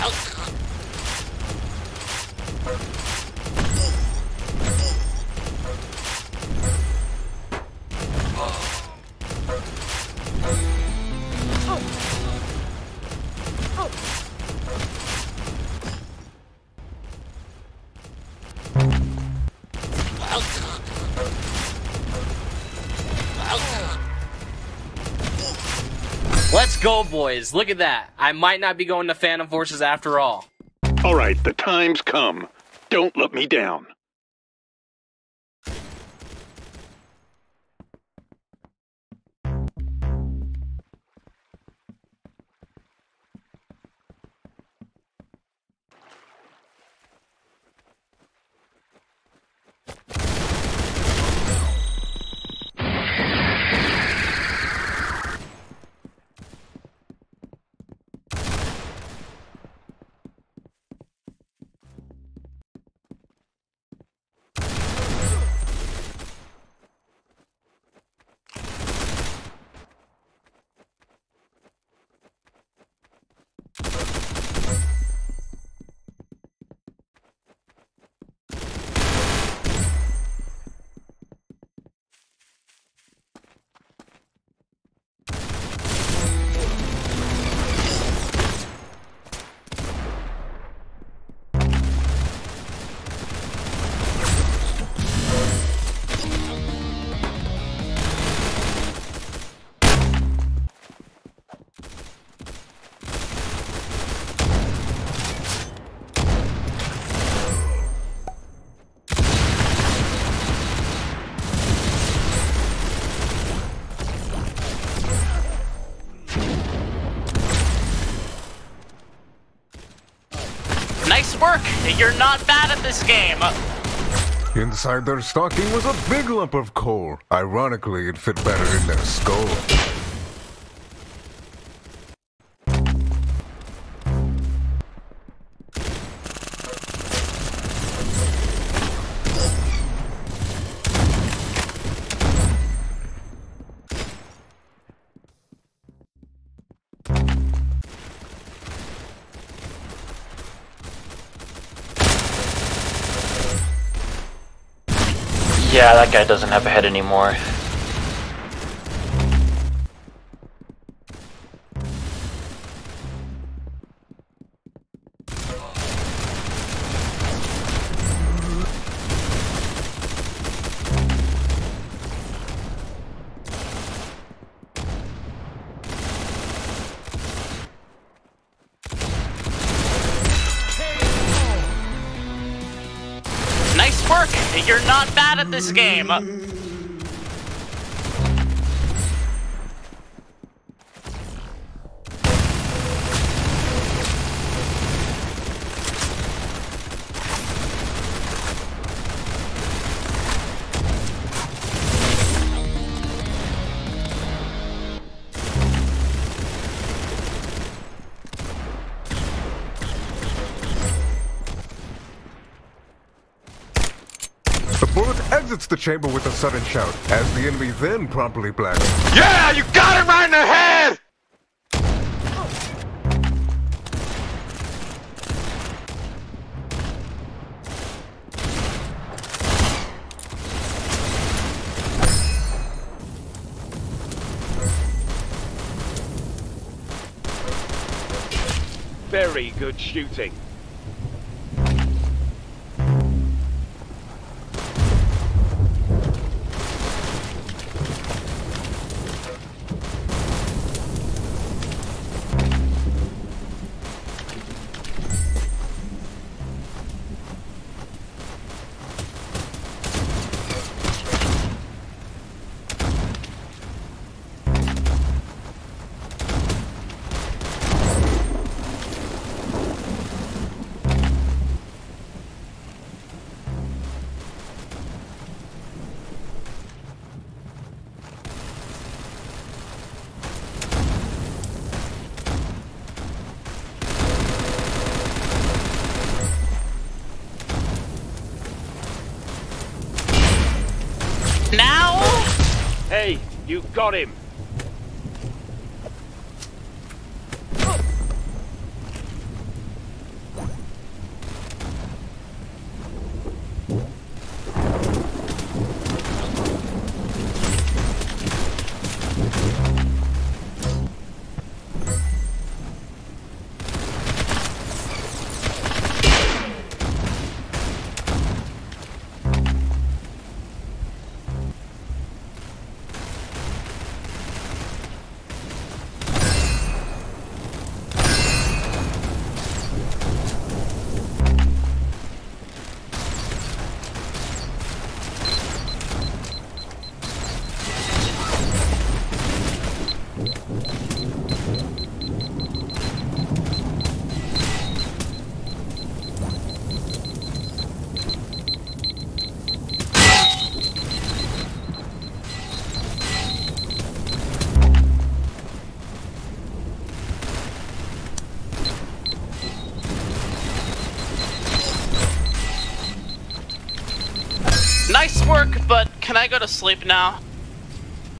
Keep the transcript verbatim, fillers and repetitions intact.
Let's go, boys. Look at that. I might not be going to Phantom Forces after all. All right, the time's come. Don't let me down. Nice work! You're not bad at this game! Inside their stocking was a big lump of coal. Ironically, it fit better in their skull. Yeah, that guy doesn't have a head anymore. Nice work! You're not bad at this game! The bullet exits the chamber with a sudden shout, as the enemy then promptly blacks. Yeah, you got it right in the head! Very good shooting. Now? Hey, you got him. Nice work, but can I go to sleep now?